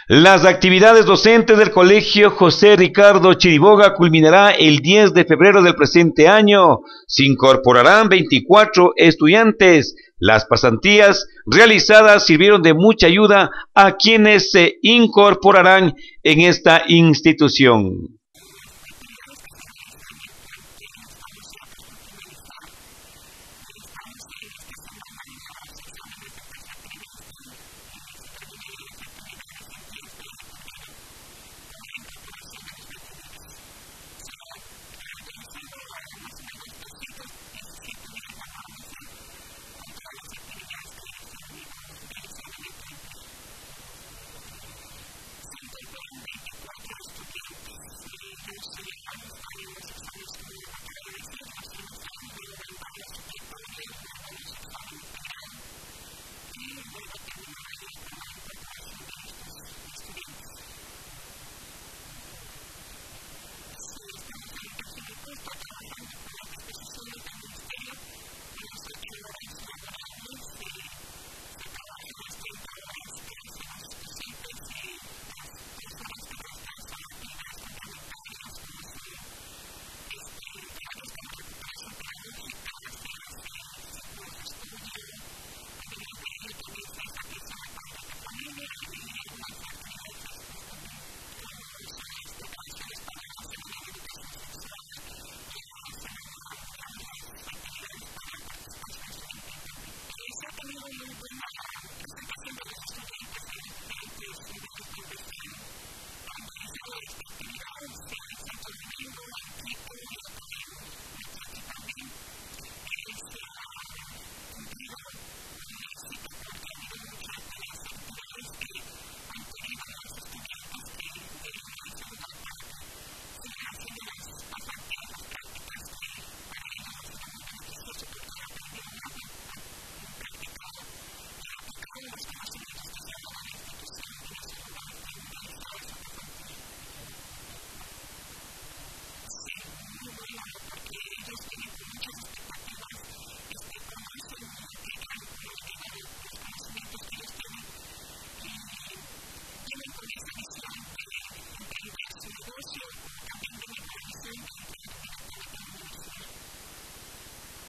Las actividades docentes del Colegio José Ricardo Chiriboga culminará el 10 de febrero del presente año. Se incorporarán 24 estudiantes. Las pasantías realizadas sirvieron de mucha ayuda a quienes se incorporarán en esta institución.